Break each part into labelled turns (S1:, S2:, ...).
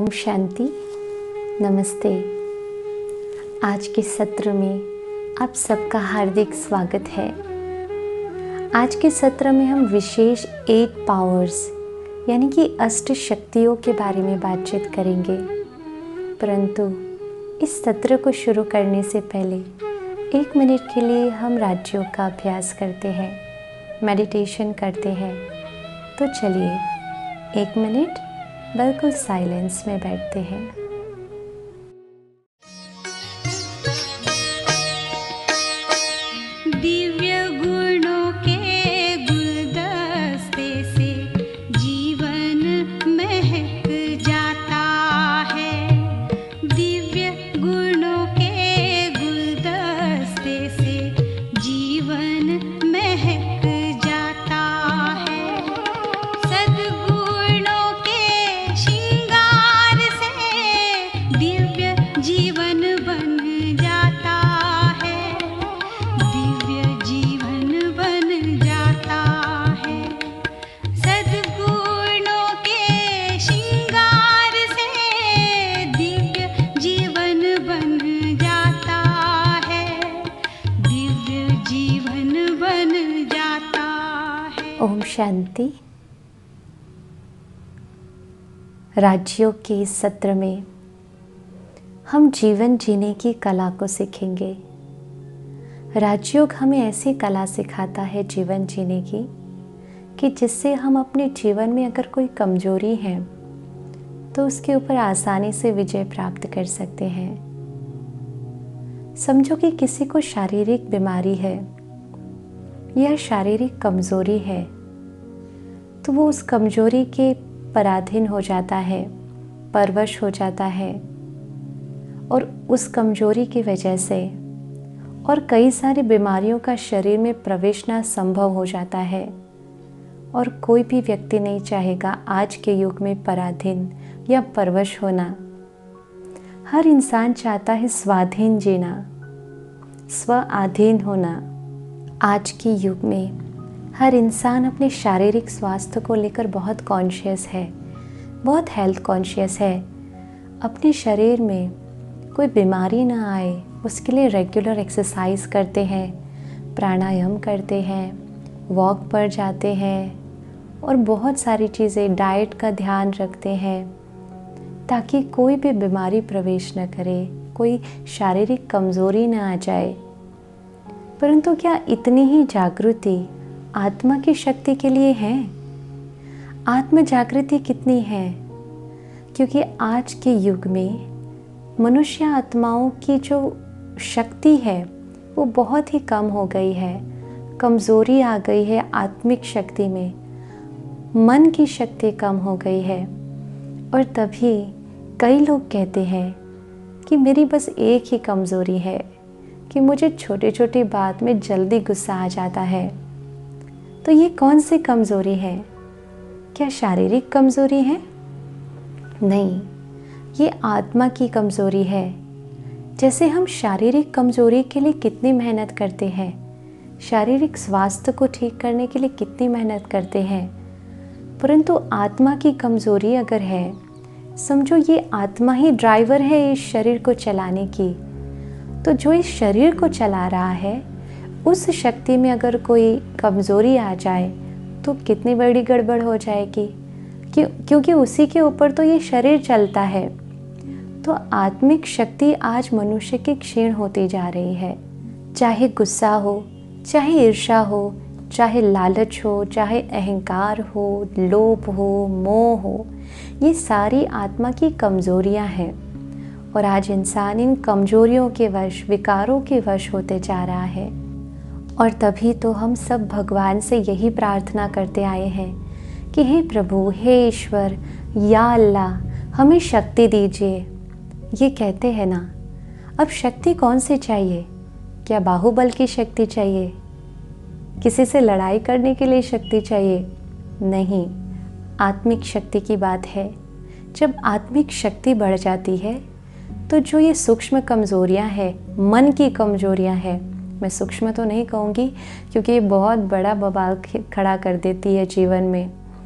S1: ओम शांति। नमस्ते। आज के सत्र में आप सबका हार्दिक स्वागत है। आज के सत्र में हम विशेष 8 पावर्स यानी कि अष्ट शक्तियों के बारे में बातचीत करेंगे। परंतु इस सत्र को शुरू करने से पहले 1 मिनट के लिए हम राजयोग का अभ्यास करते हैं, मेडिटेशन करते हैं। तो चलिए 1 मिनट बिल्कुल साइलेंस में बैठते हैं।
S2: दिव्य गुणों के गुलदस्ते से जीवन महक जाता है। दिव्य गुणों के गुलदस्ते से जीवन महक जाता है। सद्गुणों के श्रृंगार से दिव्य जीवन बन जाता है। दिव्य जीवन बन जाता है। सद्गुणों के श्रृंगार से दिव्य जीवन बन जाता है। दिव्य जीवन बन जाता है।
S1: ओम शांति। राजयोग के इस सत्र में हम जीवन जीने की कला को सीखेंगे। राजयोग हमें ऐसी कला सिखाता है जीवन जीने की कि जिससे हम अपने जीवन में अगर कोई कमजोरी है तो उसके ऊपर आसानी से विजय प्राप्त कर सकते हैं। समझो कि किसी को शारीरिक बीमारी है या शारीरिक कमजोरी है, तो वो उस कमजोरी के पराधीन हो जाता है, परवश हो जाता है और उस कमजोरी की वजह से और कई सारी बीमारियों का शरीर में प्रवेशना संभव हो जाता है। और कोई भी व्यक्ति नहीं चाहेगा आज के युग में पराधीन या परवश होना। हर इंसान चाहता है स्वाधीन जीना, स्व अधीन होना। आज के युग में हर इंसान अपने शारीरिक स्वास्थ्य को लेकर बहुत कॉन्शियस है, बहुत हेल्थ कॉन्शियस है। अपने शरीर में कोई बीमारी ना आए उसके लिए रेगुलर एक्सरसाइज करते हैं, प्राणायाम करते हैं, वॉक पर जाते हैं और बहुत सारी चीज़ें, डाइट का ध्यान रखते हैं ताकि कोई भी बीमारी प्रवेश न करे, कोई शारीरिक कमज़ोरी ना आ जाए। परंतु क्या इतनी ही जागृति आत्मा की शक्ति के लिए है? आत्म जागृति कितनी है? क्योंकि आज के युग में मनुष्य आत्माओं की जो शक्ति है वो बहुत ही कम हो गई है। कमज़ोरी आ गई है आत्मिक शक्ति में, मन की शक्ति कम हो गई है। और तभी कई लोग कहते हैं कि मेरी बस एक ही कमज़ोरी है कि मुझे छोटी छोटी बात में जल्दी गुस्सा आ जाता है। तो ये कौन सी कमज़ोरी है? क्या शारीरिक कमज़ोरी है? नहीं, ये आत्मा की कमज़ोरी है। जैसे हम शारीरिक कमज़ोरी के लिए कितनी मेहनत करते हैं, शारीरिक स्वास्थ्य को ठीक करने के लिए कितनी मेहनत करते हैं, परंतु आत्मा की कमज़ोरी अगर है, समझो ये आत्मा ही ड्राइवर है इस शरीर को चलाने की। तो जो इस शरीर को चला रहा है उस शक्ति में अगर कोई कमज़ोरी आ जाए तो कितनी बड़ी गड़बड़ हो जाएगी। क्योंकि उसी के ऊपर तो ये शरीर चलता है। तो आत्मिक शक्ति आज मनुष्य की क्षीण होती जा रही है। चाहे गुस्सा हो, चाहे ईर्ष्या हो, चाहे लालच हो, चाहे अहंकार हो, लोभ हो, मोह हो, ये सारी आत्मा की कमज़ोरियां हैं। और आज इंसान इन कमज़ोरियों के वश, विकारों के वश होते जा रहा है। और तभी तो हम सब भगवान से यही प्रार्थना करते आए हैं कि हे प्रभु, हे ईश्वर, या अल्लाह, हमें शक्ति दीजिए। ये कहते हैं ना, अब शक्ति कौन सी चाहिए? क्या बाहुबल की शक्ति चाहिए? किसी से लड़ाई करने के लिए शक्ति चाहिए? नहीं, आत्मिक शक्ति की बात है। जब आत्मिक शक्ति बढ़ जाती है तो जो ये सूक्ष्म कमज़ोरियाँ हैं, मन की कमज़ोरियाँ हैं, मैं सूक्ष्म तो नहीं कहूँगी क्योंकि ये बहुत बड़ा बवाल खड़ा कर देती है जीवन में,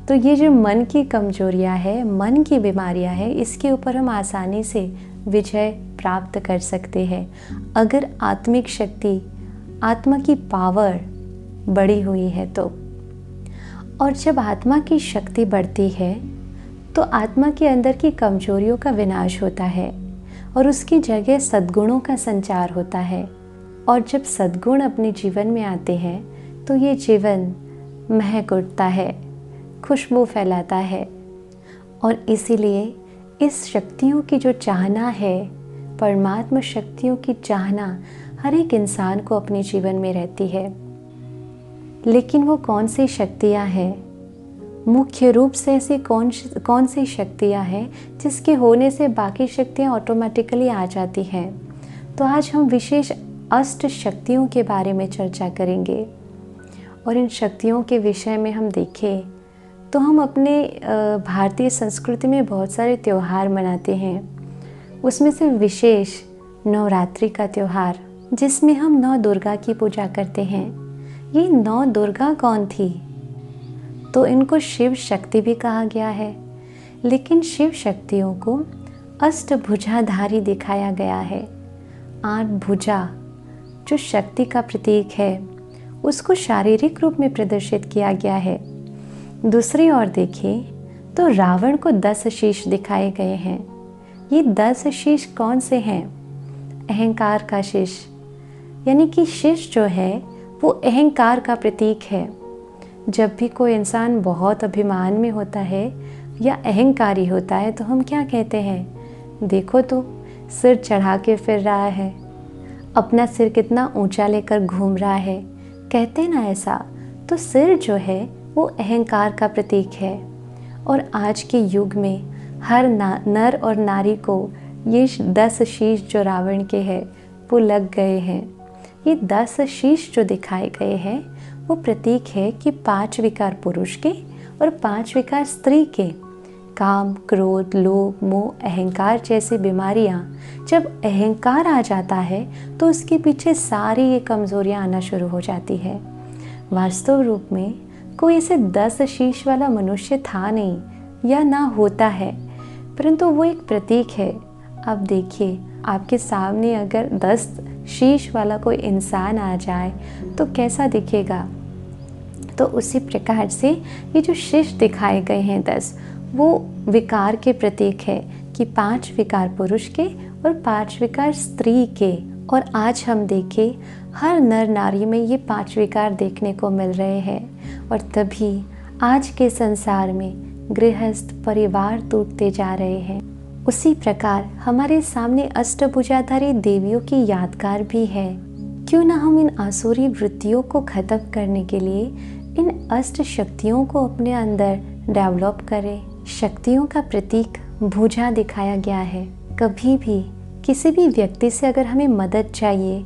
S1: तो ये जो मन की कमजोरियां है, मन की बीमारियां है, इसके ऊपर हम आसानी से विजय प्राप्त कर सकते हैं अगर आत्मिक शक्ति, आत्मा की पावर बढ़ी हुई है तो। और जब आत्मा की शक्ति बढ़ती है तो आत्मा के अंदर की कमजोरियों का विनाश होता है और उसकी जगह सद्गुणों का संचार होता है। और जब सद्गुण अपने जीवन में आते हैं तो ये जीवन महक उठता है, खुशबू फैलाता है। और इसीलिए इस शक्तियों की जो चाहना है, परमात्मा शक्तियों की चाहना हर एक इंसान को अपने जीवन में रहती है। लेकिन वो कौन सी शक्तियाँ हैं, मुख्य रूप से ऐसी कौन सी शक्तियाँ हैं जिसके होने से बाकी शक्तियाँ ऑटोमेटिकली आ जाती हैं। तो आज हम विशेष अष्ट शक्तियों के बारे में चर्चा करेंगे। और इन शक्तियों के विषय में हम देखें तो हम अपने भारतीय संस्कृति में बहुत सारे त्यौहार मनाते हैं। उसमें से विशेष नवरात्रि का त्यौहार, जिसमें हम 9 दुर्गा की पूजा करते हैं। ये 9 दुर्गा कौन थी? तो इनको शिव शक्ति भी कहा गया है, लेकिन शिव शक्तियों को अष्टभुजाधारी दिखाया गया है। 8 भुजा जो शक्ति का प्रतीक है उसको शारीरिक रूप में प्रदर्शित किया गया है। दूसरी ओर देखें तो रावण को 10 शीश दिखाए गए हैं। ये 10 शीश कौन से हैं? अहंकार का शीश, यानी कि शीश जो है वो अहंकार का प्रतीक है। जब भी कोई इंसान बहुत अभिमान में होता है या अहंकारी होता है तो हम क्या कहते हैं? देखो तो सिर चढ़ा के फिर रहा है, अपना सिर कितना ऊंचा लेकर घूम रहा है, कहते हैं ना ऐसा। तो सिर जो है वो अहंकार का प्रतीक है। और आज के युग में हर नर और नारी को ये 10 शीश जो रावण के हैं वो लग गए हैं। ये 10 शीश जो दिखाए गए हैं वो प्रतीक है कि 5 विकार पुरुष के और 5 विकार स्त्री के, काम, क्रोध, लोभ, मोह, अहंकार जैसी बीमारियां, जब अहंकार आ जाता है तो उसके पीछे सारी ये कमजोरियां आना शुरू हो जाती है। वास्तव रूप में कोई ऐसे 10 शीश वाला मनुष्य था नहीं या ना होता है, परंतु वो एक प्रतीक है। अब देखिए, आपके सामने अगर 10 शीश वाला कोई इंसान आ जाए तो कैसा दिखेगा? तो उसी प्रकार से ये जो शीश दिखाए गए हैं 10, वो विकार के प्रतीक है कि 5 विकार पुरुष के और 5 विकार स्त्री के। और आज हम देखें हर नर नारी में ये 5 विकार देखने को मिल रहे हैं। और तभी आज के संसार में गृहस्थ परिवार टूटते जा रहे हैं। उसी प्रकार हमारे सामने अष्टभुजाधारी देवियों की यादगार भी है। क्यों ना हम इन आसुरी वृत्तियों को खत्म करने के लिए इन अष्ट शक्तियों को अपने अंदर डेवलप करें। शक्तियों का प्रतीक भुजा दिखाया गया है। कभी भी किसी भी व्यक्ति से अगर हमें मदद चाहिए,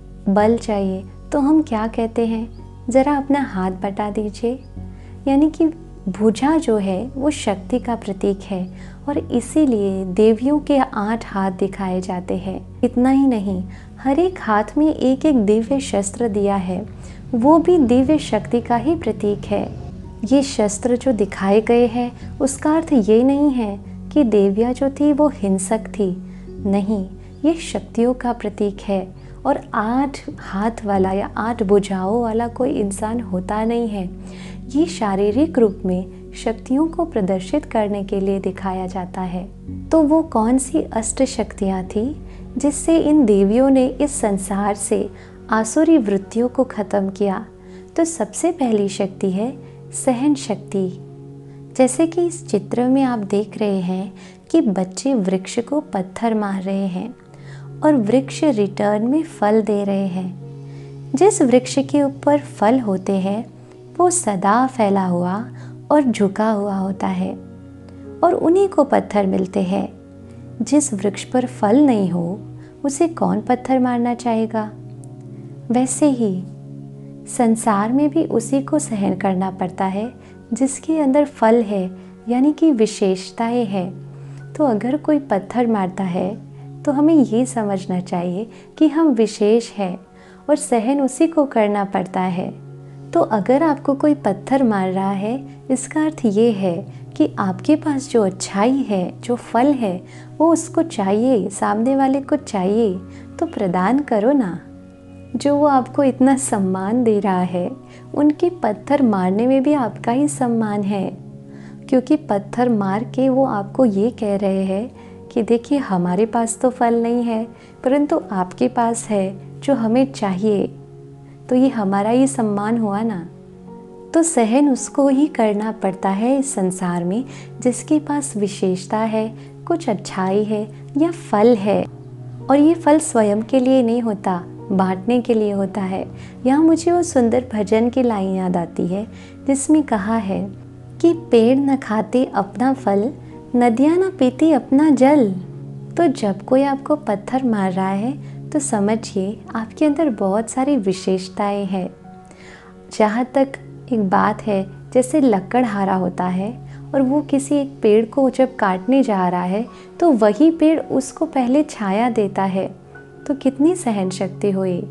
S1: बल चाहिए, तो हम क्या कहते हैं? ज़रा अपना हाथ बटा दीजिए। यानी कि भुजा जो है वो शक्ति का प्रतीक है और इसीलिए देवियों के 8 हाथ दिखाए जाते हैं। इतना ही नहीं, हर एक हाथ में एक एक दिव्य शस्त्र दिया है, वो भी दिव्य शक्ति का ही प्रतीक है। ये शस्त्र जो दिखाए गए हैं उसका अर्थ ये नहीं है कि देवियाँ जो थी वो हिंसक थी, नहीं, ये शक्तियों का प्रतीक है। और 8 हाथ वाला या 8 भुजाओं वाला कोई इंसान होता नहीं है। ये शारीरिक रूप में शक्तियों को प्रदर्शित करने के लिए दिखाया जाता है। तो वो कौन सी अष्ट शक्तियाँ थी जिससे इन देवियों ने इस संसार से आसुरी वृत्तियों को खत्म किया? तो सबसे पहली शक्ति है सहन शक्ति। जैसे कि इस चित्र में आप देख रहे हैं कि बच्चे वृक्ष को पत्थर मार रहे हैं और वृक्ष रिटर्न में फल दे रहे हैं। जिस वृक्ष के ऊपर फल होते हैं वो सदा फैला हुआ और झुका हुआ होता है और उन्हीं को पत्थर मिलते हैं। जिस वृक्ष पर फल नहीं हो उसे कौन पत्थर मारना चाहेगा? वैसे ही संसार में भी उसी को सहन करना पड़ता है जिसके अंदर फल है, यानी कि विशेषताएं हैं। तो अगर कोई पत्थर मारता है तो हमें ये समझना चाहिए कि हम विशेष हैं और सहन उसी को करना पड़ता है। तो अगर आपको कोई पत्थर मार रहा है, इसका अर्थ ये है कि आपके पास जो अच्छाई है, जो फल है, वो उसको चाहिए, सामने वाले को चाहिए, तो प्रदान करो ना। जो वो आपको इतना सम्मान दे रहा है, उनके पत्थर मारने में भी आपका ही सम्मान है, क्योंकि पत्थर मार के वो आपको ये कह रहे हैं कि देखिए हमारे पास तो फल नहीं है, परंतु आपके पास है जो हमें चाहिए, तो ये हमारा ही सम्मान हुआ ना। तो सहन उसको ही करना पड़ता है इस संसार में जिसके पास विशेषता है, कुछ अच्छाई है या फल है। और ये फल स्वयं के लिए नहीं होता, बांटने के लिए होता है। यहाँ मुझे वो सुंदर भजन की लाइन याद आती है जिसमें कहा है कि पेड़ न खाते अपना फल, नदियाँ न पीती अपना जल। तो जब कोई आपको पत्थर मार रहा है तो समझिए आपके अंदर बहुत सारी विशेषताएं हैं। जहाँ तक एक बात है, जैसे लकड़हारा होता है और वो किसी एक पेड़ को जब काटने जा रहा है तो वही पेड़ उसको पहले छाया देता है, तो कितनी सहन शक्ति हुई।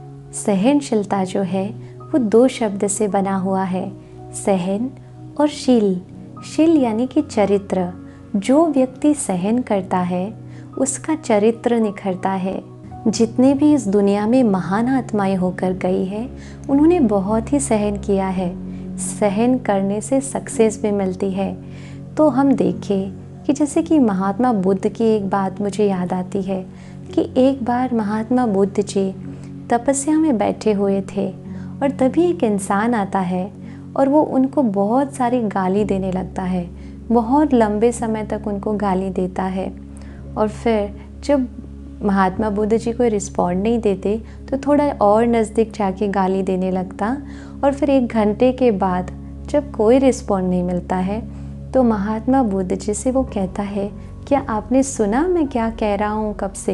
S1: सहनशीलता जो है वो 2 शब्द से बना हुआ है, सहन और शील। शील यानी कि चरित्र। जो व्यक्ति सहन करता है उसका चरित्र निखरता है। जितने भी इस दुनिया में महान आत्माएं होकर गई है, उन्होंने बहुत ही सहन किया है। सहन करने से सक्सेस भी मिलती है। तो हम देखें कि जैसे कि महात्मा बुद्ध की एक बात मुझे याद आती है कि एक बार महात्मा बुद्ध जी तपस्या में बैठे हुए थे और तभी एक इंसान आता है और वो उनको बहुत सारी गाली देने लगता है, बहुत लंबे समय तक उनको गाली देता है। और फिर जब महात्मा बुद्ध जी कोई रिस्पॉन्ड नहीं देते तो थोड़ा और नज़दीक जाके गाली देने लगता, और फिर 1 घंटे के बाद जब कोई रिस्पॉन्ड नहीं मिलता है तो महात्मा बुद्ध जी से वो कहता है, क्या आपने सुना मैं क्या कह रहा हूँ कब से?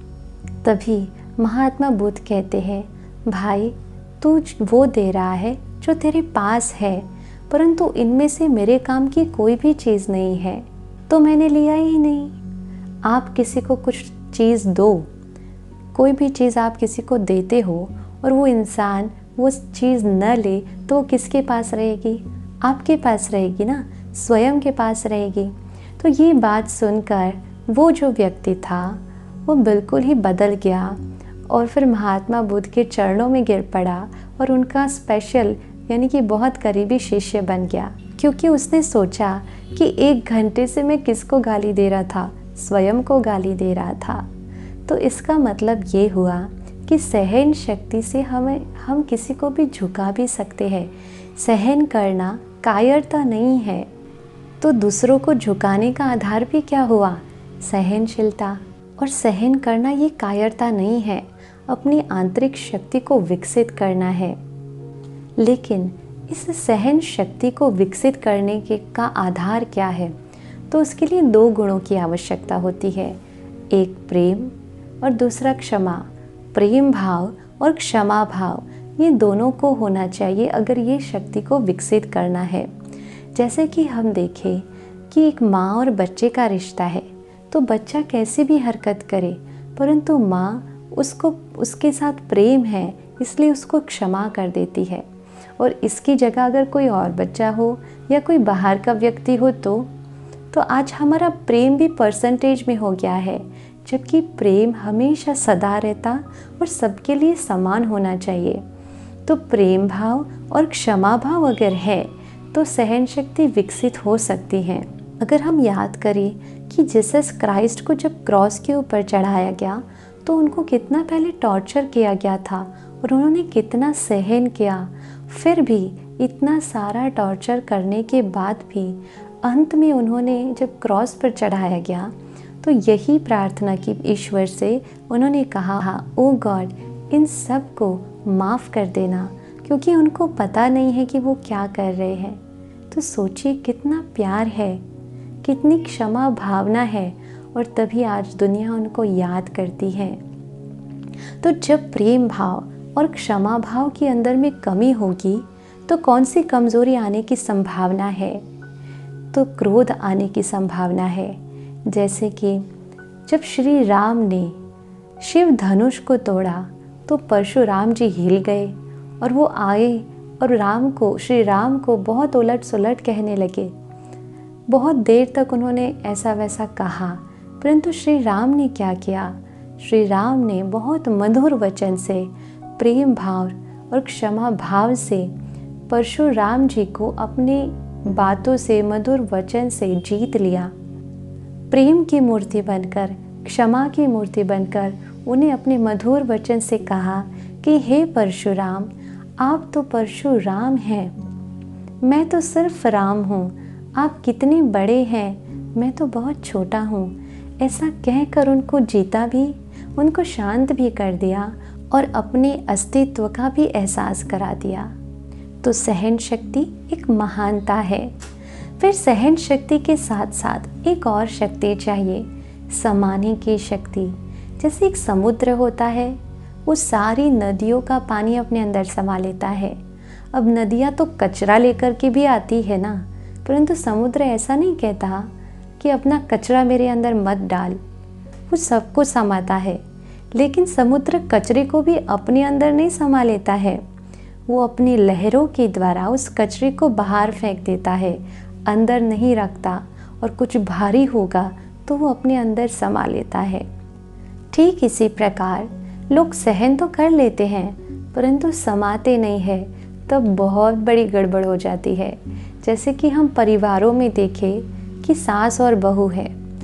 S1: तभी महात्मा बुद्ध कहते हैं, भाई तू वो दे रहा है जो तेरे पास है, परंतु इनमें से मेरे काम की कोई भी चीज़ नहीं है, तो मैंने लिया ही नहीं। आप किसी को कुछ चीज़ दो, कोई भी चीज़ आप किसी को देते हो और वो इंसान वो चीज़ न ले तो वो किसके पास रहेगी? आपके पास रहेगी ना, स्वयं के पास रहेगी। तो ये बात सुनकर वो जो व्यक्ति था वो बिल्कुल ही बदल गया और फिर महात्मा बुद्ध के चरणों में गिर पड़ा और उनका स्पेशल यानी कि बहुत करीबी शिष्य बन गया, क्योंकि उसने सोचा कि 1 घंटे से मैं किसको गाली दे रहा था? स्वयं को गाली दे रहा था। तो इसका मतलब ये हुआ कि सहन शक्ति से हम किसी को भी झुका भी सकते हैं। सहन करना कायरता नहीं है। तो दूसरों को झुकाने का आधार भी क्या हुआ? सहनशीलता। और सहन करना ये कायरता नहीं है, अपनी आंतरिक शक्ति को विकसित करना है। लेकिन इस सहन शक्ति को विकसित करने का आधार क्या है? तो उसके लिए 2 गुणों की आवश्यकता होती है, एक प्रेम और दूसरा क्षमा। प्रेम भाव और क्षमा भाव, ये दोनों को होना चाहिए अगर ये शक्ति को विकसित करना है। जैसे कि हम देखें कि एक माँ और बच्चे का रिश्ता है, तो बच्चा कैसी भी हरकत करे, परंतु माँ उसके साथ प्रेम है इसलिए उसको क्षमा कर देती है। और इसकी जगह अगर कोई और बच्चा हो या कोई बाहर का व्यक्ति हो तो आज हमारा प्रेम भी परसेंटेज में हो गया है, जबकि प्रेम हमेशा सदा रहता और सबके लिए समान होना चाहिए। तो प्रेम भाव और क्षमा भाव अगर है तो सहन शक्ति विकसित हो सकती है। अगर हम याद करें कि जीसस क्राइस्ट को जब क्रॉस के ऊपर चढ़ाया गया तो उनको कितना पहले टॉर्चर किया गया था और उन्होंने कितना सहन किया, फिर भी इतना सारा टॉर्चर करने के बाद भी अंत में उन्होंने जब क्रॉस पर चढ़ाया गया तो यही प्रार्थना की ईश्वर से, उन्होंने कहा, ओ गॉड इन सब को माफ़ कर देना, क्योंकि उनको पता नहीं है कि वो क्या कर रहे हैं। तो सोचिए कितना प्यार है, कितनी क्षमा भावना है, और तभी आज दुनिया उनको याद करती है। तो जब प्रेम भाव और क्षमा भाव के अंदर में कमी होगी तो कौन सी कमज़ोरी आने की संभावना है? तो क्रोध आने की संभावना है। जैसे कि जब श्री राम ने शिव धनुष को तोड़ा तो परशुराम जी हिल गए और वो आए और श्री राम को बहुत उलट सुलट कहने लगे। बहुत देर तक उन्होंने ऐसा वैसा कहा, परंतु श्री राम ने क्या किया? श्री राम ने बहुत मधुर वचन से, प्रेम भाव और क्षमा भाव से परशुराम जी को अपनी बातों से, मधुर वचन से जीत लिया। प्रेम की मूर्ति बनकर, क्षमा की मूर्ति बनकर उन्हें अपने मधुर वचन से कहा कि हे परशुराम, आप तो परशुराम हैं, मैं तो सिर्फ राम हूँ। आप कितने बड़े हैं, मैं तो बहुत छोटा हूँ। ऐसा कहकर उनको जीता भी, उनको शांत भी कर दिया और अपने अस्तित्व का भी एहसास करा दिया। तो सहन शक्ति एक महानता है। फिर सहन शक्ति के साथ साथ एक और शक्ति चाहिए, समाने की शक्ति। जैसे एक समुद्र होता है, वो सारी नदियों का पानी अपने अंदर समा लेता है। अब नदियाँ तो कचरा लेकर के भी आती है ना, परंतु समुद्र ऐसा नहीं कहता कि अपना कचरा मेरे अंदर मत डाल, वो सबको समाता है। लेकिन समुद्र कचरे को भी अपने अंदर नहीं समा लेता है, वो अपनी लहरों के द्वारा उस कचरे को बाहर फेंक देता है, अंदर नहीं रखता। और कुछ भारी होगा तो वो अपने अंदर समा लेता है। ठीक इसी प्रकार लोग सहन तो कर लेते हैं, परंतु समाते नहीं है, तब बहुत बड़ी गड़बड़ हो जाती है। जैसे कि हम परिवारों में देखें कि सास और बहू है,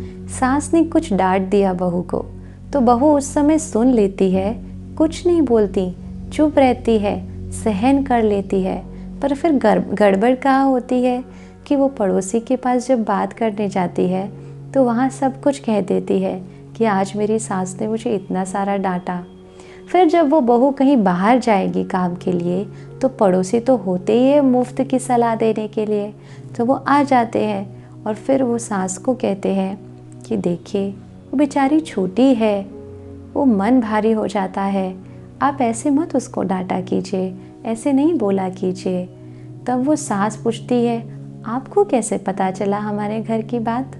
S1: सास ने कुछ डांट दिया बहू को, तो बहू उस समय सुन लेती है, कुछ नहीं बोलती, चुप रहती है, सहन कर लेती है। पर फिर गड़बड़ कहाँ होती है कि वो पड़ोसी के पास जब बात करने जाती है तो वहाँ सब कुछ कह देती है कि आज मेरी सास ने मुझे इतना सारा डांटा। फिर जब वो बहू कहीं बाहर जाएगी काम के लिए, तो पड़ोसी तो होते ही है मुफ्त की सलाह देने के लिए, तो वो आ जाते हैं और फिर वो सास को कहते हैं कि देखिए वो बेचारी छोटी है, वो मन भारी हो जाता है, आप ऐसे मत उसको डांटा कीजिए, ऐसे नहीं बोला कीजिए। तब वो सास पूछती है, आपको कैसे पता चला हमारे घर की बात?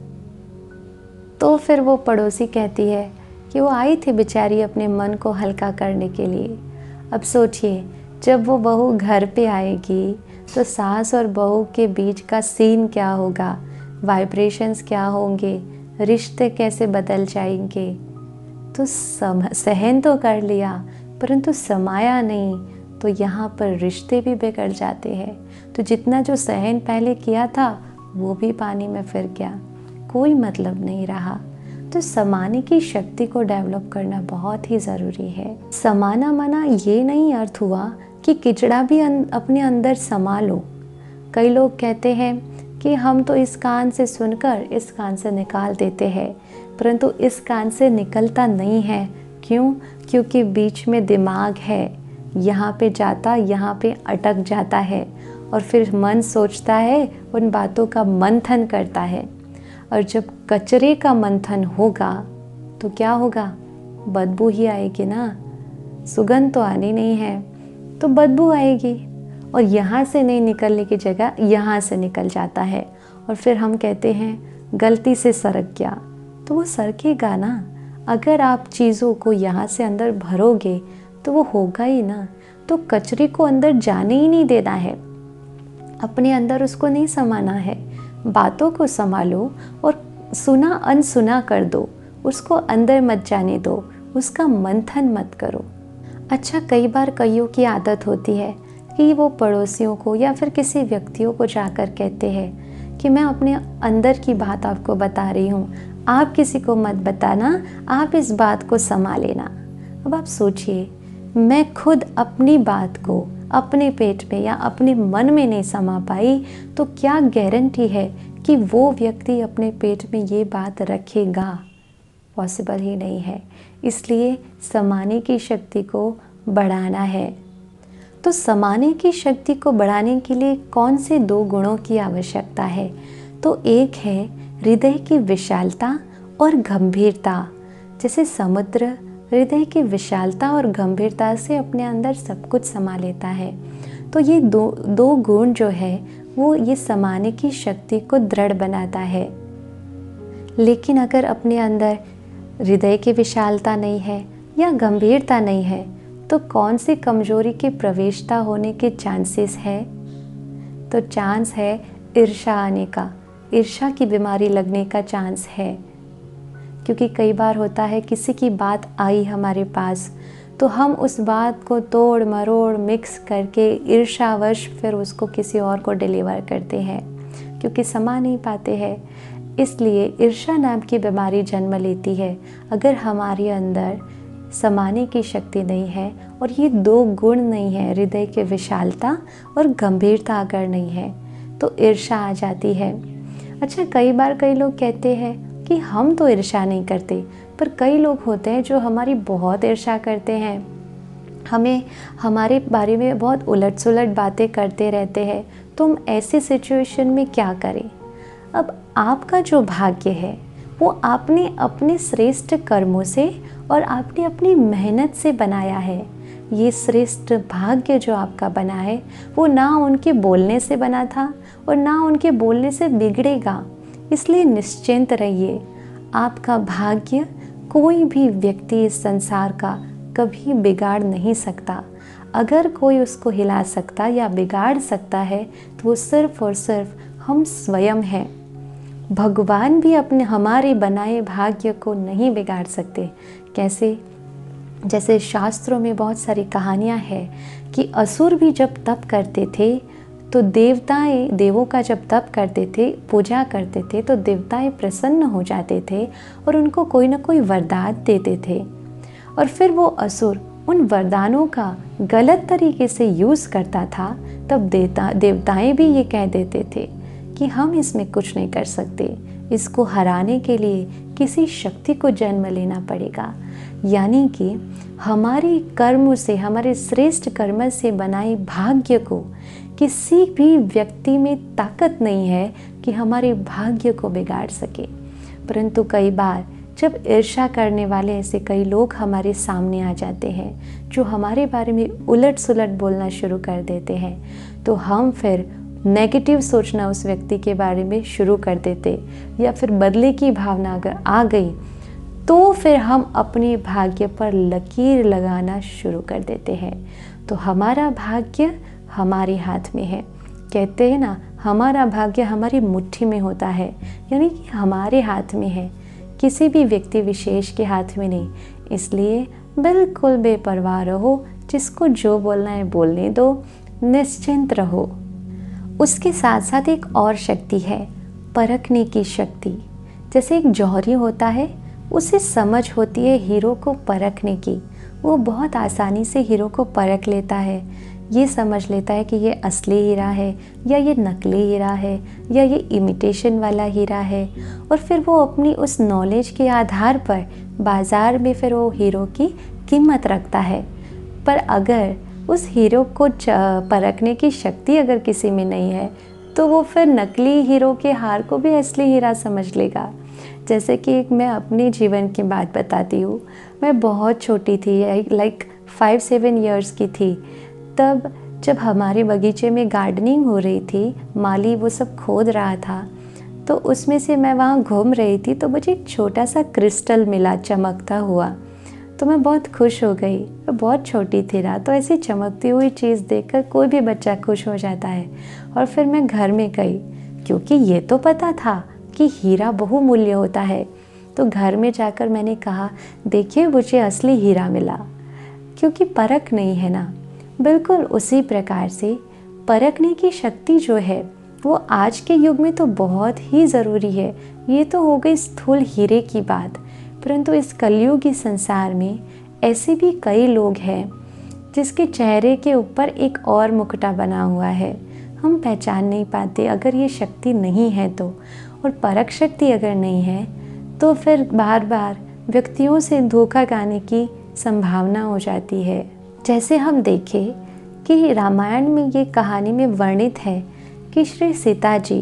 S1: तो फिर वो पड़ोसी कहती है कि वो आई थी बेचारी अपने मन को हल्का करने के लिए। अब सोचिए, जब वो बहू घर पे आएगी तो सास और बहू के बीच का सीन क्या होगा, वाइब्रेशंस क्या होंगे, रिश्ते कैसे बदल जाएंगे। तो सहन तो कर लिया, परंतु समाया नहीं, तो यहाँ पर रिश्ते भी बिगड़ जाते हैं। तो जितना जो सहन पहले किया था वो भी पानी में फिर गया, कोई मतलब नहीं रहा। तो समाने की शक्ति को डेवलप करना बहुत ही ज़रूरी है। समाना माना ये नहीं अर्थ हुआ कि किचड़ा भी अपने अंदर समा लो। कई लोग कहते हैं कि हम तो इस कान से सुनकर इस कान से निकाल देते हैं, परंतु इस कान से निकलता नहीं है। क्यों? क्योंकि बीच में दिमाग है, यहाँ पे जाता, यहाँ पे अटक जाता है और फिर मन सोचता है, उन बातों का मंथन करता है। और जब कचरे का मंथन होगा तो क्या होगा? बदबू ही आएगी ना, सुगंध तो आनी नहीं है, तो बदबू आएगी और यहाँ से नहीं निकलने की जगह यहाँ से निकल जाता है। और फिर हम कहते हैं गलती से सरक गया, तो वो सरकेगा ना। अगर आप चीज़ों को यहाँ से अंदर भरोगे तो वो होगा ही ना। तो कचरे को अंदर जाने ही नहीं देना है, अपने अंदर उसको नहीं समाना है। बातों को संभालो और सुना अनसुना कर दो, उसको अंदर मत जाने दो, उसका मंथन मत करो। अच्छा, कई बार कईयों की आदत होती है कि वो पड़ोसियों को या फिर किसी व्यक्तियों को जाकर कहते हैं कि मैं अपने अंदर की बात आपको बता रही हूँ, आप किसी को मत बताना, आप इस बात को समा लेना। अब आप सोचिए, मैं खुद अपनी बात को अपने पेट में या अपने मन में नहीं समा पाई, तो क्या गारंटी है कि वो व्यक्ति अपने पेट में ये बात रखेगा? पॉसिबल ही नहीं है। इसलिए समाने की शक्ति को बढ़ाना है। तो समाने की शक्ति को बढ़ाने के लिए कौन से 2 गुणों की आवश्यकता है? तो एक है हृदय की विशालता और गंभीरता। जैसे समुद्र हृदय की विशालता और गंभीरता से अपने अंदर सब कुछ समा लेता है, तो ये दो गुण जो है वो ये समाने की शक्ति को दृढ़ बनाता है। लेकिन अगर अपने अंदर हृदय की विशालता नहीं है या गंभीरता नहीं है, तो कौन सी कमजोरी की प्रवेशता होने के चांसेस है? तो चांस है ईर्ष्या आने का, ईर्ष्या की बीमारी लगने का चांस है। क्योंकि कई बार होता है किसी की बात आई हमारे पास तो हम उस बात को तोड़ मरोड़ मिक्स करके ईर्ष्यावश फिर उसको किसी और को डिलीवर करते हैं, क्योंकि समा नहीं पाते हैं। इसलिए ईर्ष्या नाम की बीमारी जन्म लेती है अगर हमारे अंदर समाने की शक्ति नहीं है और ये दो गुण नहीं है, हृदय की विशालता और गंभीरता अगर नहीं है तो ईर्ष्या आ जाती है। अच्छा, कई बार कई लोग कहते हैं कि हम तो ईर्ष्या नहीं करते, पर कई लोग होते हैं जो हमारी बहुत ईर्ष्या करते हैं, हमें हमारे बारे में बहुत उलट सुलट बातें करते रहते हैं। तो हम ऐसी सिचुएशन में क्या करें? अब आपका जो भाग्य है वो आपने अपने श्रेष्ठ कर्मों से और आपने अपनी मेहनत से बनाया है। ये श्रेष्ठ भाग्य जो आपका बना है वो ना उनके बोलने से बना था और ना उनके बोलने से बिगड़ेगा। इसलिए निश्चिंत रहिए, आपका भाग्य कोई भी व्यक्ति इस संसार का कभी बिगाड़ नहीं सकता। अगर कोई उसको हिला सकता या बिगाड़ सकता है तो वो सिर्फ और सिर्फ हम स्वयं हैं। भगवान भी अपने हमारे बनाए भाग्य को नहीं बिगाड़ सकते। कैसे? जैसे शास्त्रों में बहुत सारी कहानियाँ हैं कि असुर भी जब तप करते थे तो देवों का जब तप करते थे, पूजा करते थे, तो देवताएं प्रसन्न हो जाते थे और उनको कोई ना कोई वरदान देते थे। और फिर वो असुर उन वरदानों का गलत तरीके से यूज़ करता था, तब देवताएं भी ये कह देते थे कि हम इसमें कुछ नहीं कर सकते, इसको हराने के लिए किसी शक्ति को जन्म लेना पड़ेगा। यानी कि हमारे कर्म से, हमारे श्रेष्ठ कर्म से बनाए भाग्य को किसी भी व्यक्ति में ताकत नहीं है कि हमारे भाग्य को बिगाड़ सके। परंतु कई बार जब ईर्ष्या करने वाले ऐसे कई लोग हमारे सामने आ जाते हैं जो हमारे बारे में उलट सुलट बोलना शुरू कर देते हैं, तो हम फिर नेगेटिव सोचना उस व्यक्ति के बारे में शुरू कर देते, या फिर बदले की भावना अगर आ गई तो फिर हम अपने भाग्य पर लकीर लगाना शुरू कर देते हैं। तो हमारा भाग्य हमारे हाथ में है। कहते हैं ना, हमारा भाग्य हमारी मुट्ठी में होता है, यानी कि हमारे हाथ में है, किसी भी व्यक्ति विशेष के हाथ में नहीं। इसलिए बिल्कुल बेपरवाह रहो, जिसको जो बोलना है बोलने दो, निश्चिंत रहो। उसके साथ साथ एक और शक्ति है, परखने की शक्ति। जैसे एक जौहरी होता है, उसे समझ होती है हीरो को परखने की। वो बहुत आसानी से हीरो को परख लेता है, ये समझ लेता है कि ये असली हीरा है या ये नकली हीरा है या ये इमिटेशन वाला हीरा है। और फिर वो अपनी उस नॉलेज के आधार पर बाज़ार में फिर वो हीरो की कीमत रखता है। पर अगर उस हीरो को परखने की शक्ति अगर किसी में नहीं है तो वो फिर नकली हीरो के हार को भी असली हीरा समझ लेगा। जैसे कि मैं अपने जीवन की बात बताती हूँ। मैं बहुत छोटी थी, लाइक 5-7 इयर्स की थी। तब जब हमारे बगीचे में गार्डनिंग हो रही थी, माली वो सब खोद रहा था, तो उसमें से मैं वहाँ घूम रही थी तो मुझे एक छोटा सा क्रिस्टल मिला चमकता हुआ। तो मैं बहुत खुश हो गई। मैं बहुत छोटी थी ना, तो ऐसी चमकती हुई चीज़ देखकर कोई भी बच्चा खुश हो जाता है। और फिर मैं घर में गई, क्योंकि ये तो पता था कि हीरा बहुमूल्य होता है। तो घर में जाकर मैंने कहा, देखिए मुझे असली हीरा मिला, क्योंकि परख नहीं है ना। बिल्कुल उसी प्रकार से परखने की शक्ति जो है वो आज के युग में तो बहुत ही ज़रूरी है। ये तो हो गई स्थूल हीरे की बात, परंतु इस कलयुगी संसार में ऐसे भी कई लोग हैं जिसके चेहरे के ऊपर एक और मुकुटा बना हुआ है, हम पहचान नहीं पाते अगर ये शक्ति नहीं है तो। और परख शक्ति अगर नहीं है तो फिर बार बार व्यक्तियों से धोखा खाने की संभावना हो जाती है। जैसे हम देखें कि रामायण में ये कहानी में वर्णित है कि श्री सीता जी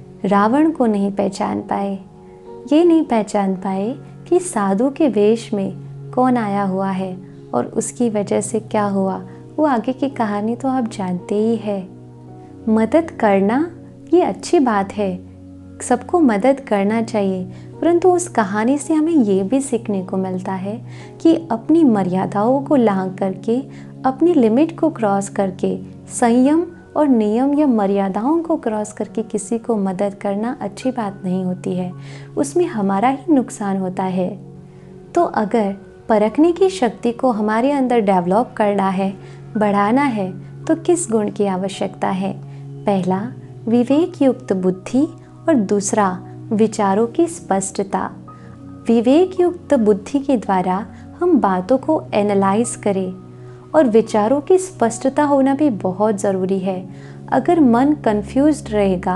S1: रावण को नहीं पहचान पाए। ये नहीं पहचान पाए कि साधु के वेश में कौन आया हुआ है और उसकी वजह से क्या हुआ। वो आगे की कहानी तो आप जानते ही है। मदद करना ये अच्छी बात है, सबको मदद करना चाहिए, परंतु उस कहानी से हमें ये भी सीखने को मिलता है कि अपनी मर्यादाओं को लांघ करके, अपनी लिमिट को क्रॉस करके, संयम और नियम या मर्यादाओं को क्रॉस करके किसी को मदद करना अच्छी बात नहीं होती है, उसमें हमारा ही नुकसान होता है। तो अगर परखने की शक्ति को हमारे अंदर डेवलप करना है, बढ़ाना है, तो किस गुण की आवश्यकता है? पहला, विवेक युक्त बुद्धि और दूसरा, विचारों की स्पष्टता। विवेक युक्त बुद्धि के द्वारा हम बातों को एनालाइज करें और विचारों की स्पष्टता होना भी बहुत ज़रूरी है। अगर मन कंफ्यूज्ड रहेगा,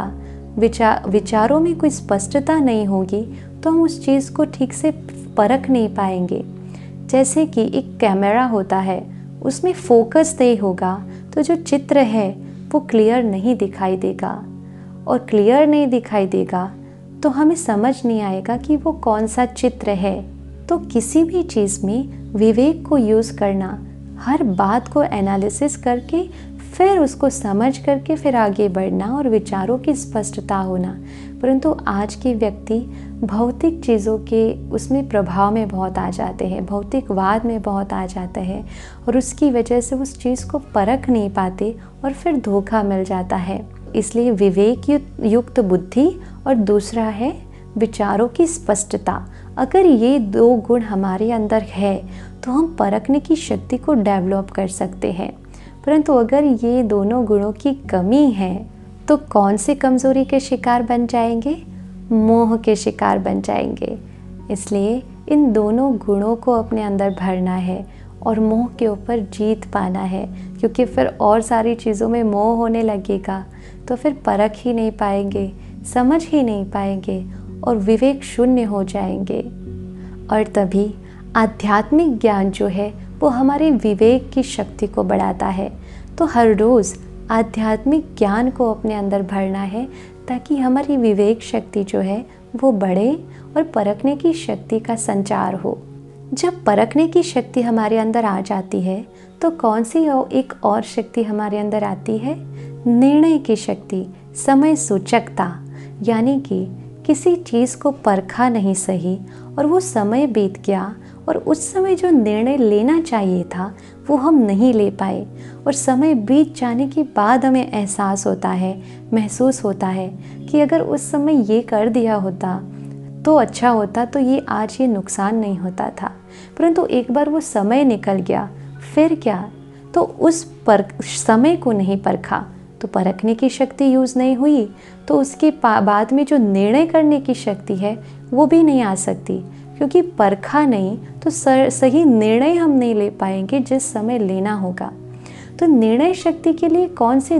S1: विचारों में कोई स्पष्टता नहीं होगी, तो हम उस चीज़ को ठीक से परख नहीं पाएंगे। जैसे कि एक कैमरा होता है, उसमें फोकस नहीं होगा तो जो चित्र है वो क्लियर नहीं दिखाई देगा, और क्लियर नहीं दिखाई देगा तो हमें समझ नहीं आएगा कि वो कौन सा चित्र है। तो किसी भी चीज़ में विवेक को यूज़ करना, हर बात को एनालिसिस करके फिर उसको समझ करके फिर आगे बढ़ना और विचारों की स्पष्टता होना। परंतु आज के व्यक्ति भौतिक चीज़ों के उसमें प्रभाव में बहुत आ जाते हैं, भौतिकवाद में बहुत आ जाते हैं, और उसकी वजह से उस चीज़ को परख नहीं पाते और फिर धोखा मिल जाता है। इसलिए विवेक युक्त बुद्धि और दूसरा है विचारों की स्पष्टता। अगर ये दो गुण हमारे अंदर है तो हम परखने की शक्ति को डेवलप कर सकते हैं। परंतु अगर ये दोनों गुणों की कमी है तो कौन से कमज़ोरी के शिकार बन जाएंगे? मोह के शिकार बन जाएंगे। इसलिए इन दोनों गुणों को अपने अंदर भरना है और मोह के ऊपर जीत पाना है, क्योंकि फिर और सारी चीज़ों में मोह होने लगेगा तो फिर परख ही नहीं पाएंगे, समझ ही नहीं पाएंगे और विवेक शून्य हो जाएंगे। और तभी आध्यात्मिक ज्ञान जो है वो हमारे विवेक की शक्ति को बढ़ाता है। तो हर रोज़ आध्यात्मिक ज्ञान को अपने अंदर भरना है ताकि हमारी विवेक शक्ति जो है वो बढ़े और परखने की शक्ति का संचार हो। जब परखने की शक्ति हमारे अंदर आ जाती है तो कौन सी एक और शक्ति हमारे अंदर आती है? निर्णय की शक्ति, समय सूचकता। यानी कि किसी चीज़ को परखा नहीं सही और वो समय बीत गया और उस समय जो निर्णय लेना चाहिए था वो हम नहीं ले पाए, और समय बीत जाने के बाद हमें एहसास होता है, महसूस होता है कि अगर उस समय ये कर दिया होता तो अच्छा होता, तो ये आज ये नुकसान नहीं होता था। परंतु एक बार वो समय निकल गया, फिर क्या? तो उस समय को नहीं परखा तो परखने की शक्ति यूज़ नहीं हुई, तो उसके बाद में जो निर्णय करने की शक्ति है वो भी नहीं आ सकती, क्योंकि परखा नहीं तो सही निर्णय हम नहीं ले पाएंगे जिस समय लेना होगा। तो निर्णय शक्ति के लिए कौन से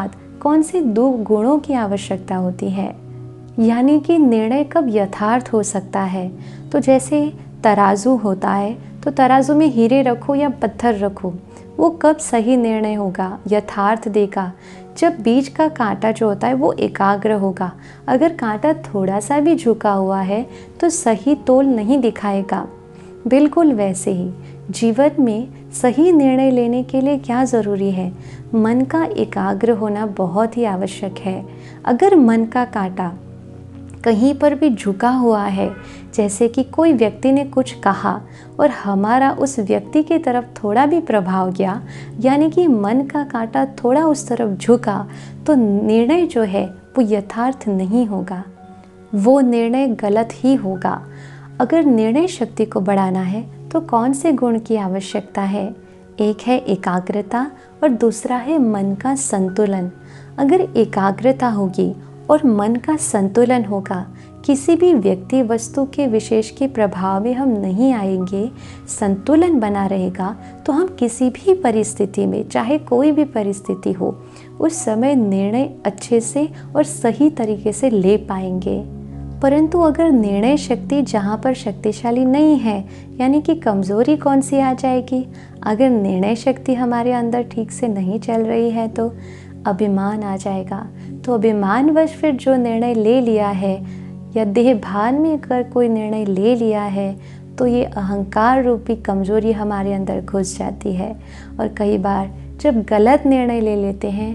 S1: दो गुणों की आवश्यकता होती है? यानी कि निर्णय कब यथार्थ हो सकता है? तो जैसे तराजू होता है, तो तराजू में हीरे रखो या पत्थर रखो, वो कब सही निर्णय होगा, यथार्थ देगा? जब बीच का कांटा जो होता है वो एकाग्र होगा। अगर कांटा थोड़ा सा भी झुका हुआ है तो सही तोल नहीं दिखाएगा। बिल्कुल वैसे ही जीवन में सही निर्णय लेने के लिए क्या ज़रूरी है? मन का एकाग्र होना बहुत ही आवश्यक है। अगर मन का कांटा कहीं पर भी झुका हुआ है, जैसे कि कोई व्यक्ति ने कुछ कहा और हमारा उस व्यक्ति की तरफ थोड़ा भी प्रभाव गया, यानी कि मन का कांटा थोड़ा उस तरफ झुका, तो निर्णय जो है वो यथार्थ नहीं होगा, वो निर्णय गलत ही होगा। अगर निर्णय शक्ति को बढ़ाना है तो कौन से गुण की आवश्यकता है? एक है एकाग्रता और दूसरा है मन का संतुलन। अगर एकाग्रता होगी और मन का संतुलन होगा, किसी भी व्यक्ति वस्तु के विशेष के प्रभाव में हम नहीं आएंगे, संतुलन बना रहेगा, तो हम किसी भी परिस्थिति में, चाहे कोई भी परिस्थिति हो, उस समय निर्णय अच्छे से और सही तरीके से ले पाएंगे। परंतु अगर निर्णय शक्ति जहाँ पर शक्तिशाली नहीं है, यानी कि कमज़ोरी कौन सी आ जाएगी? अगर निर्णय शक्ति हमारे अंदर ठीक से नहीं चल रही है तो अभिमान आ जाएगा। तो अभिमानवश फिर जो निर्णय ले लिया है या देहभान में अगर कोई निर्णय ले लिया है तो ये अहंकार रूपी कमज़ोरी हमारे अंदर घुस जाती है। और कई बार जब गलत निर्णय ले लेते हैं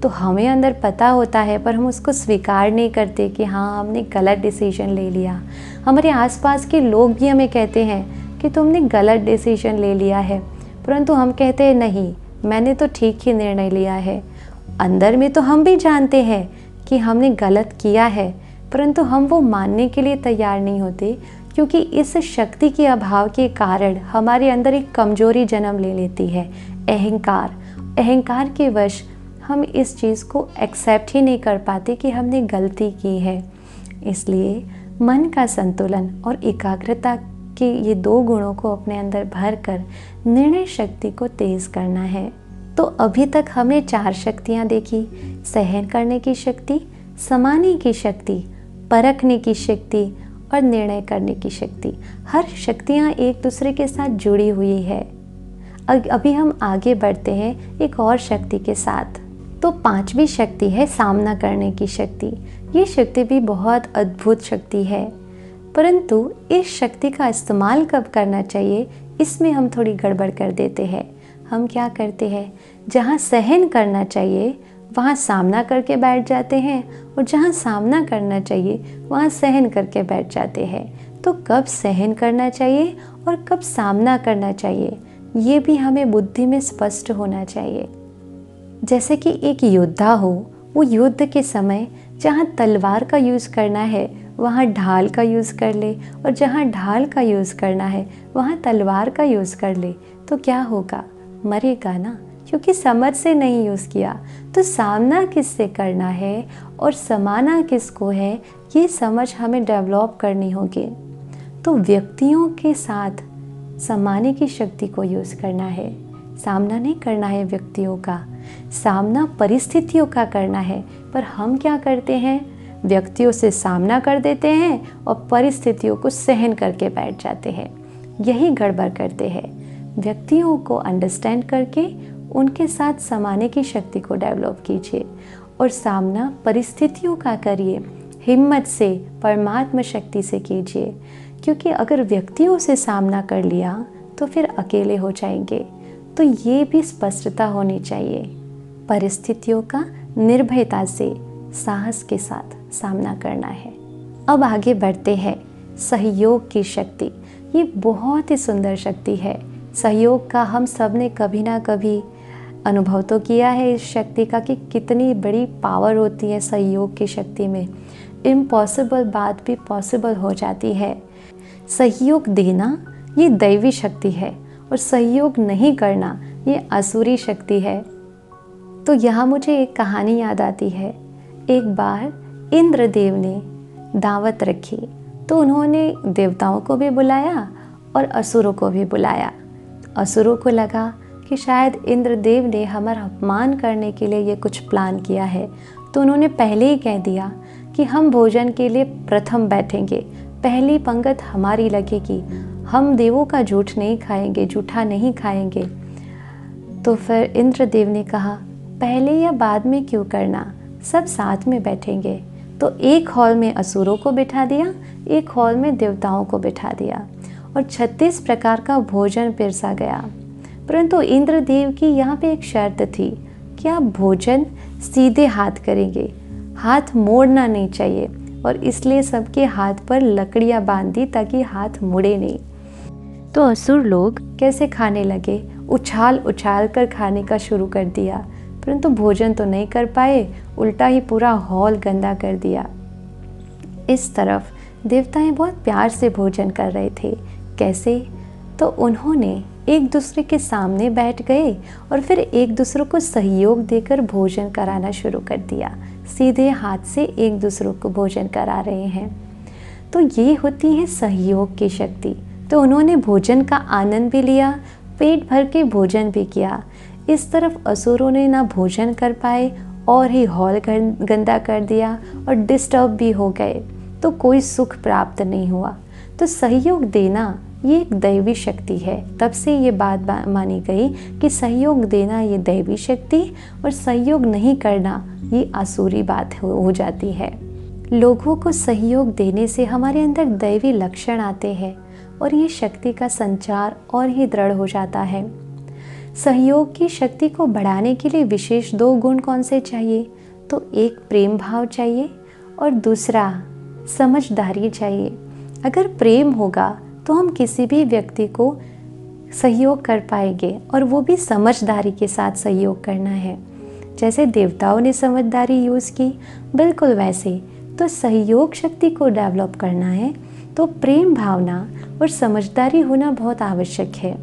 S1: तो हमें अंदर पता होता है पर हम उसको स्वीकार नहीं करते कि हाँ हमने गलत डिसीजन ले लिया। हमारे आसपास के लोग भी हमें कहते हैं कि तुमने गलत डिसीजन ले लिया है, परंतु हम कहते हैं नहीं, मैंने तो ठीक ही निर्णय लिया है। अंदर में तो हम भी जानते हैं कि हमने गलत किया है, परंतु हम वो मानने के लिए तैयार नहीं होते, क्योंकि इस शक्ति के अभाव के कारण हमारे अंदर एक कमजोरी जन्म ले लेती है, अहंकार। अहंकार के वश हम इस चीज़ को एक्सेप्ट ही नहीं कर पाते कि हमने गलती की है। इसलिए मन का संतुलन और एकाग्रता के ये 2 गुणों को अपने अंदर भर कर निर्णय शक्ति को तेज करना है। तो अभी तक हमने 4 शक्तियाँ देखी, सहन करने की शक्ति, समाने की शक्ति, परखने की शक्ति और निर्णय करने की शक्ति। हर शक्तियाँ एक दूसरे के साथ जुड़ी हुई है। अभी हम आगे बढ़ते हैं एक और शक्ति के साथ। तो 5वीं शक्ति है सामना करने की शक्ति। ये शक्ति भी बहुत अद्भुत शक्ति है, परंतु इस शक्ति का इस्तेमाल कब करना चाहिए, इसमें हम थोड़ी गड़बड़ कर देते हैं। हम क्या करते हैं, जहाँ सहन करना चाहिए वहाँ सामना करके बैठ जाते हैं, और जहाँ सामना करना चाहिए वहाँ सहन करके बैठ जाते हैं। तो कब सहन करना चाहिए और कब सामना करना चाहिए, ये भी हमें बुद्धि में स्पष्ट होना चाहिए। जैसे कि एक योद्धा हो, वो युद्ध के समय जहाँ तलवार का यूज़ करना है वहाँ ढाल का यूज़ कर ले, और जहाँ ढाल का यूज़ करना है वहाँ तलवार का यूज़ कर ले, तो क्या होगा, मरेगा ना, क्योंकि समझ से नहीं यूज़ किया। तो सामना किससे करना है और समाना किसको है, ये समझ हमें डेवलप करनी होगी। तो व्यक्तियों के साथ समाने की शक्ति को यूज़ करना है, सामना नहीं करना है व्यक्तियों का, सामना परिस्थितियों का करना है। पर हम क्या करते हैं, व्यक्तियों से सामना कर देते हैं और परिस्थितियों को सहन करके बैठ जाते हैं। यही गड़बड़ करते हैं। व्यक्तियों को अंडरस्टैंड करके उनके साथ समाने की शक्ति को डेवलप कीजिए और सामना परिस्थितियों का करिए, हिम्मत से, परमात्मा शक्ति से कीजिए। क्योंकि अगर व्यक्तियों से सामना कर लिया तो फिर अकेले हो जाएंगे। तो ये भी स्पष्टता होनी चाहिए। परिस्थितियों का निर्भयता से, साहस के साथ सामना करना है। अब आगे बढ़ते हैं सहयोग की शक्ति। ये बहुत ही सुंदर शक्ति है। सहयोग का हम सब ने कभी ना कभी अनुभव तो किया है इस शक्ति का कि कितनी बड़ी पावर होती है सहयोग की शक्ति में। इम्पॉसिबल बात भी पॉसिबल हो जाती है। सहयोग देना ये दैवी शक्ति है और सहयोग नहीं करना ये असुरी शक्ति है। तो यहाँ मुझे एक कहानी याद आती है। एक बार इंद्रदेव ने दावत रखी, तो उन्होंने देवताओं को भी बुलाया और असुरों को भी बुलाया। असुरों को लगा कि शायद इंद्रदेव ने हमारा अपमान करने के लिए ये कुछ प्लान किया है, तो उन्होंने पहले ही कह दिया कि हम भोजन के लिए प्रथम बैठेंगे, पहली पंगत हमारी लगेगी, हम देवों का झूठ नहीं खाएंगे, जूठा नहीं खाएंगे। तो फिर इंद्रदेव ने कहा पहले या बाद में क्यों करना, सब साथ में बैठेंगे। तो एक हॉल में असुरों को बिठा दिया, एक हॉल में देवताओं को बिठा दिया और 36 प्रकार का भोजन पिरसा गया। परंतु इंद्रदेव की यहाँ पे एक शर्त थी कि आप भोजन सीधे हाथ करेंगे, हाथ मोड़ना नहीं चाहिए, और इसलिए सबके हाथ पर लकड़ियाँ बांध दी ताकि हाथ मुड़े नहीं। तो असुर लोग कैसे खाने लगे, उछाल उछाल कर खाने का शुरू कर दिया, परंतु भोजन तो नहीं कर पाए, उल्टा ही पूरा हॉल गंदा कर दिया। इस तरफ देवताएं बहुत प्यार से भोजन कर रहे थे। कैसे? तो उन्होंने एक दूसरे के सामने बैठ गए और फिर एक दूसरे को सहयोग देकर भोजन कराना शुरू कर दिया। सीधे हाथ से एक दूसरे को भोजन करा रहे हैं। तो ये होती है सहयोग की शक्ति। तो उन्होंने भोजन का आनंद भी लिया, पेट भर के भोजन भी किया। इस तरफ असुरों ने ना भोजन कर पाए और ही हॉल गंदा कर दिया और डिस्टर्ब भी हो गए, तो कोई सुख प्राप्त नहीं हुआ। तो सहयोग देना ये एक दैवी शक्ति है। तब से ये बात मानी गई कि सहयोग देना ये दैवी शक्ति और सहयोग नहीं करना ये आसुरी बात हो जाती है। लोगों को सहयोग देने से हमारे अंदर दैवी लक्षण आते हैं और ये शक्ति का संचार और ही दृढ़ हो जाता है। सहयोग की शक्ति को बढ़ाने के लिए विशेष 2 गुण कौन से चाहिए? तो एक प्रेम भाव चाहिए और दूसरा समझदारी चाहिए। अगर प्रेम होगा तो हम किसी भी व्यक्ति को सहयोग कर पाएंगे, और वो भी समझदारी के साथ सहयोग करना है। जैसे देवताओं ने समझदारी यूज़ की, बिल्कुल वैसे तो सहयोग शक्ति को डेवलप करना है तो प्रेम भावना और समझदारी होना बहुत आवश्यक है।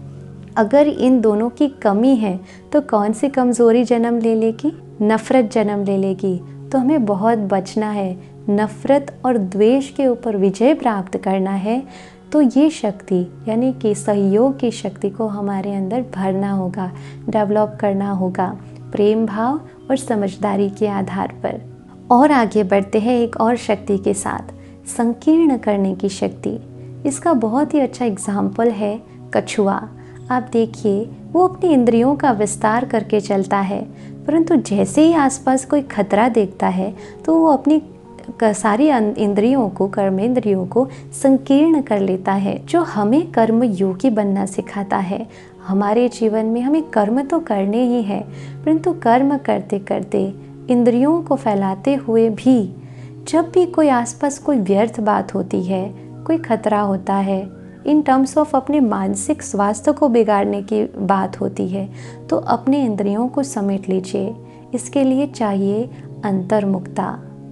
S1: अगर इन दोनों की कमी है तो कौन सी कमज़ोरी जन्म ले लेगी? नफ़रत जन्म ले लेगी। तो हमें बहुत बचना है, नफ़रत और द्वेष के ऊपर विजय प्राप्त करना है। तो ये शक्ति यानी कि सहयोग की शक्ति को हमारे अंदर भरना होगा, डेवलप करना होगा प्रेम भाव और समझदारी के आधार पर। और आगे बढ़ते हैं एक और शक्ति के साथ, संकीर्ण करने की शक्ति। इसका बहुत ही अच्छा एग्जाम्पल है कछुआ। आप देखिए, वो अपनी इंद्रियों का विस्तार करके चलता है, परंतु जैसे ही आसपास कोई खतरा देखता है तो वो अपनी सारी इंद्रियों को, कर्मेंद्रियों को संकीर्ण कर लेता है, जो हमें कर्म योगी बनना सिखाता है। हमारे जीवन में हमें कर्म तो करने ही है, परंतु कर्म करते करते इंद्रियों को फैलाते हुए भी जब भी कोई आसपास कोई व्यर्थ बात होती है, कोई खतरा होता है, इन टर्म्स ऑफ अपने मानसिक स्वास्थ्य को बिगाड़ने की बात होती है, तो अपने इंद्रियों को समेट लीजिए। इसके लिए चाहिए अंतर्मुखता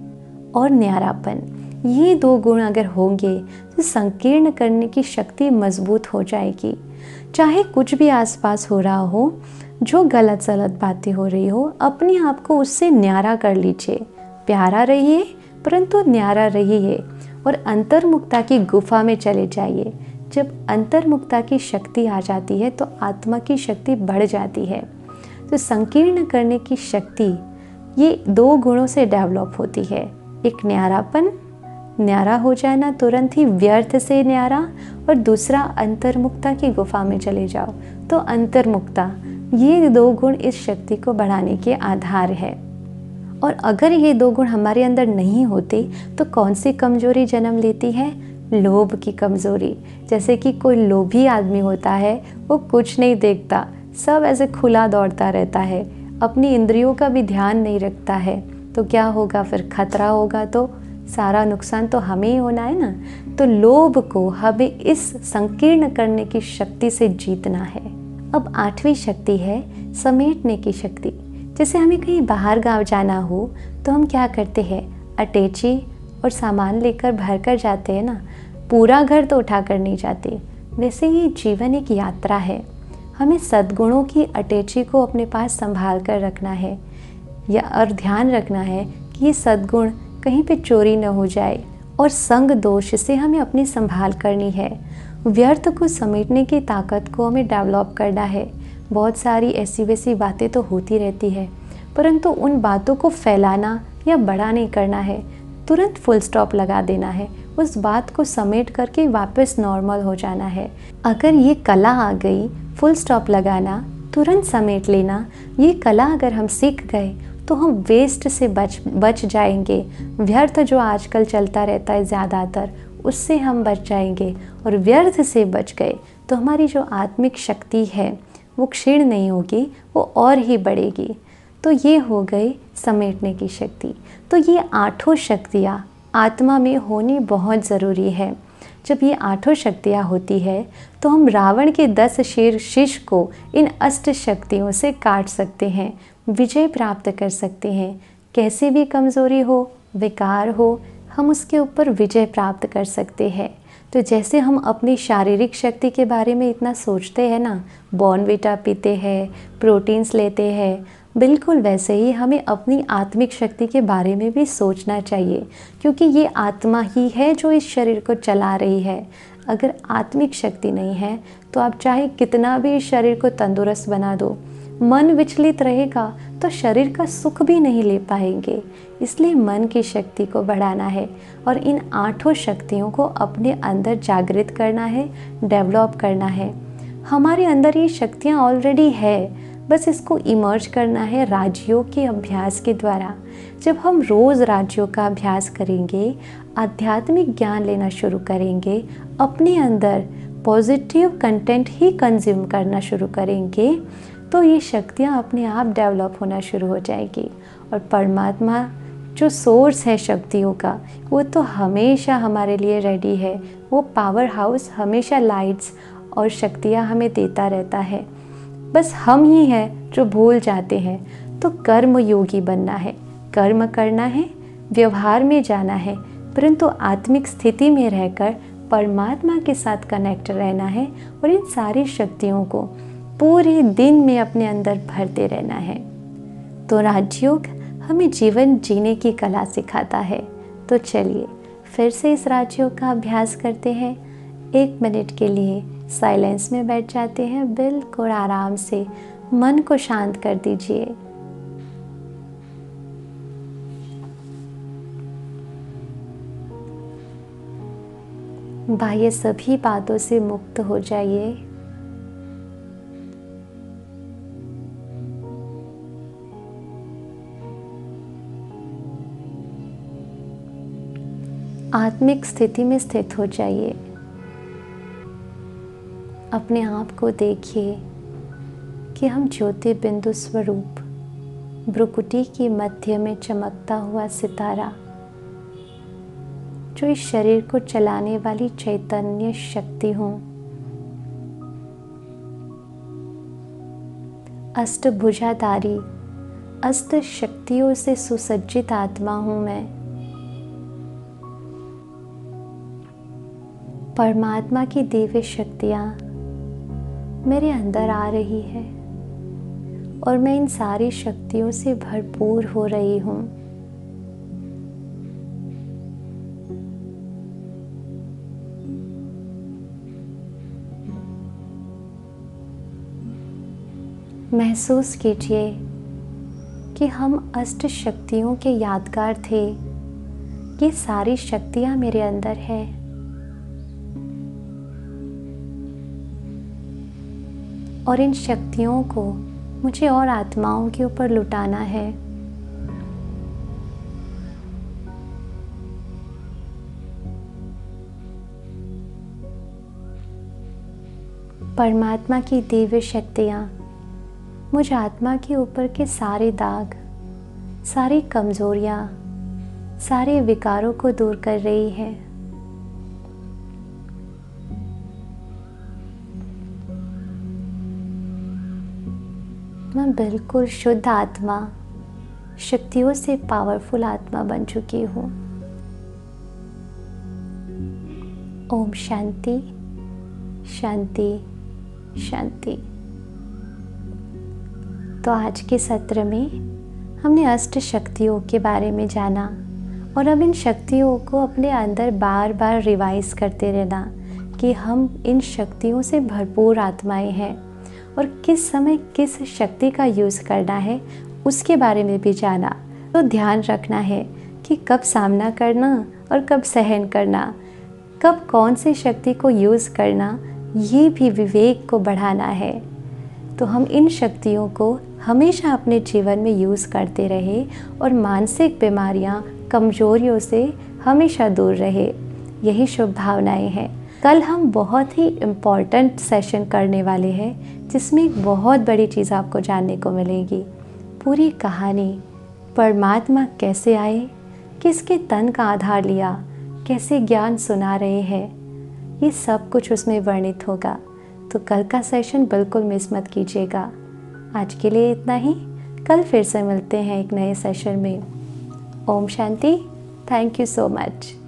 S1: और न्यारापन। ये 2 गुण अगर होंगे तो संकीर्ण करने की शक्ति मजबूत हो जाएगी। चाहे कुछ भी आसपास हो रहा हो, जो गलत सलत बातें हो रही हो, अपने आप को उससे न्यारा कर लीजिए। प्यारा रहिए परंतु न्यारा रहिए और अंतर्मुखता की गुफा में चले जाइए। जब अंतर्मुखता की शक्ति आ जाती है तो आत्मा की शक्ति बढ़ जाती है। तो संकीर्ण करने की शक्ति ये 2 गुणों से डेवलप होती है। एक न्यारापन, न्यारा हो जाना तुरंत ही व्यर्थ से न्यारा, और दूसरा अंतर्मुखता की गुफा में चले जाओ। तो अंतर्मुखता, ये 2 गुण इस शक्ति को बढ़ाने के आधार है। और अगर ये 2 गुण हमारे अंदर नहीं होते तो कौन सी कमजोरी जन्म लेती है? लोभ की कमजोरी। जैसे कि कोई लोभी आदमी होता है, वो कुछ नहीं देखता, सब ऐसे खुला दौड़ता रहता है, अपनी इंद्रियों का भी ध्यान नहीं रखता है, तो क्या होगा फिर? खतरा होगा तो सारा नुकसान तो हमें ही होना है ना। तो लोभ को हमें इस संकीर्ण करने की शक्ति से जीतना है। अब 8वीं शक्ति है समेटने की शक्ति। जैसे हमें कहीं बाहर गांव जाना हो तो हम क्या करते हैं? अटैची और सामान लेकर भर कर जाते हैं ना, पूरा घर तो उठा कर नहीं जाते। वैसे ही जीवन एक यात्रा है, हमें सद्गुणों की अटैची को अपने पास संभाल कर रखना है, और ध्यान रखना है कि ये सद्गुण कहीं पे चोरी न हो जाए, और संग दोष से हमें अपनी संभाल करनी है। व्यर्थ को समेटने की ताकत को हमें डेवलप करना है। बहुत सारी ऐसी वैसी बातें तो होती रहती है, परंतु उन बातों को फैलाना या बड़ा नहीं करना है, तुरंत फुल स्टॉप लगा देना है, उस बात को समेट करके वापस नॉर्मल हो जाना है। अगर ये कला आ गई, फुल स्टॉप लगाना, तुरंत समेट लेना, ये कला अगर हम सीख गए तो हम वेस्ट से बच जाएंगे। व्यर्थ जो आजकल चलता रहता है ज़्यादातर, उससे हम बच जाएंगे, और व्यर्थ से बच गए तो हमारी जो आत्मिक शक्ति है वो क्षीण नहीं होगी, वो और ही बढ़ेगी। तो ये हो गई समेटने की शक्ति। तो ये 8 शक्तियाँ आत्मा में होनी बहुत ज़रूरी है। जब ये 8 शक्तियाँ होती है तो हम रावण के 10 शीश को इन 8 शक्तियों से काट सकते हैं, विजय प्राप्त कर सकते हैं। कैसी भी कमज़ोरी हो, विकार हो, हम उसके ऊपर विजय प्राप्त कर सकते हैं। तो जैसे हम अपनी शारीरिक शक्ति के बारे में इतना सोचते हैं ना, बॉर्नविटा पीते हैं, प्रोटीन्स लेते हैं, बिल्कुल वैसे ही हमें अपनी आत्मिक शक्ति के बारे में भी सोचना चाहिए, क्योंकि ये आत्मा ही है जो इस शरीर को चला रही है। अगर आत्मिक शक्ति नहीं है तो आप चाहे कितना भी इस शरीर को तंदुरुस्त बना दो, मन विचलित रहेगा तो शरीर का सुख भी नहीं ले पाएंगे। इसलिए मन की शक्ति को बढ़ाना है और इन 8 शक्तियों को अपने अंदर जागृत करना है, डेवलप करना है। हमारे अंदर ये शक्तियाँ ऑलरेडी है, बस इसको इमर्ज करना है राजयोग के अभ्यास के द्वारा। जब हम रोज़ राजयोग का अभ्यास करेंगे, आध्यात्मिक ज्ञान लेना शुरू करेंगे, अपने अंदर पॉजिटिव कंटेंट ही कंज्यूम करना शुरू करेंगे तो ये शक्तियाँ अपने आप डेवलप होना शुरू हो जाएगी। और परमात्मा जो सोर्स है शक्तियों का, वो तो हमेशा हमारे लिए रेडी है। वो पावर हाउस हमेशा लाइट्स और शक्तियाँ हमें देता रहता है। बस हम ही हैं जो भूल जाते हैं। तो कर्म योगी बनना है, कर्म करना है, व्यवहार में जाना है, परंतु आत्मिक स्थिति में रहकर परमात्मा के साथ कनेक्ट रहना है और इन सारी शक्तियों को पूरे दिन में अपने अंदर भरते रहना है। तो राजयोग हमें जीवन जीने की कला सिखाता है। तो चलिए फिर से इस राजयोग का अभ्यास करते हैं। 1 मिनट के लिए साइलेंस में बैठ जाते हैं। बिल्कुल आराम से मन को शांत कर दीजिए। बाह्य सभी बातों से मुक्त हो जाइए। आत्मिक स्थिति में स्थित हो जाइए। अपने आप को देखिए कि हम ज्योति बिंदु स्वरूप, भ्रुकुटी की मध्य में चमकता हुआ सितारा, जो इस शरीर को चलाने वाली चैतन्य शक्ति हूँ। अष्टभुजाधारी, अष्ट शक्तियों से सुसज्जित आत्मा हूँ मैं। परमात्मा की दिव्य शक्तियाँ मेरे अंदर आ रही है और मैं इन सारी शक्तियों से भरपूर हो रही हूँ। महसूस कीजिए कि हम अष्ट शक्तियों के यादगार थे। ये सारी शक्तियाँ मेरे अंदर है। और इन शक्तियों को मुझे और आत्माओं के ऊपर लुटाना है। परमात्मा की दिव्य शक्तियाँ मुझ आत्मा के ऊपर के सारे दाग, सारी कमजोरियाँ, सारे विकारों को दूर कर रही है। मैं बिल्कुल शुद्ध आत्मा, शक्तियों से पावरफुल आत्मा बन चुकी हूँ। ओम शांति शांति शांति। तो आज के सत्र में हमने अष्ट शक्तियों के बारे में जाना और अब इन शक्तियों को अपने अंदर बार बार रिवाइज करते रहना कि हम इन शक्तियों से भरपूर आत्माएं हैं और किस समय किस शक्ति का यूज़ करना है उसके बारे में भी जाना। तो ध्यान रखना है कि कब सामना करना और कब सहन करना, कब कौन सी शक्ति को यूज़ करना, ये भी विवेक को बढ़ाना है। तो हम इन शक्तियों को हमेशा अपने जीवन में यूज़ करते रहे और मानसिक बीमारियां, कमजोरियों से हमेशा दूर रहे। यही शुभ भावनाएं हैं। कल हम बहुत ही इम्पॉर्टेंट सेशन करने वाले हैं जिसमें एक बहुत बड़ी चीज़ आपको जानने को मिलेगी। पूरी कहानी, परमात्मा कैसे आए, किसके तन का आधार लिया, कैसे ज्ञान सुना रहे हैं, ये सब कुछ उसमें वर्णित होगा। तो कल का सेशन बिल्कुल मिस मत कीजिएगा। आज के लिए इतना ही। कल फिर से मिलते हैं एक नए सेशन में। Om Shanti. Thank you so much.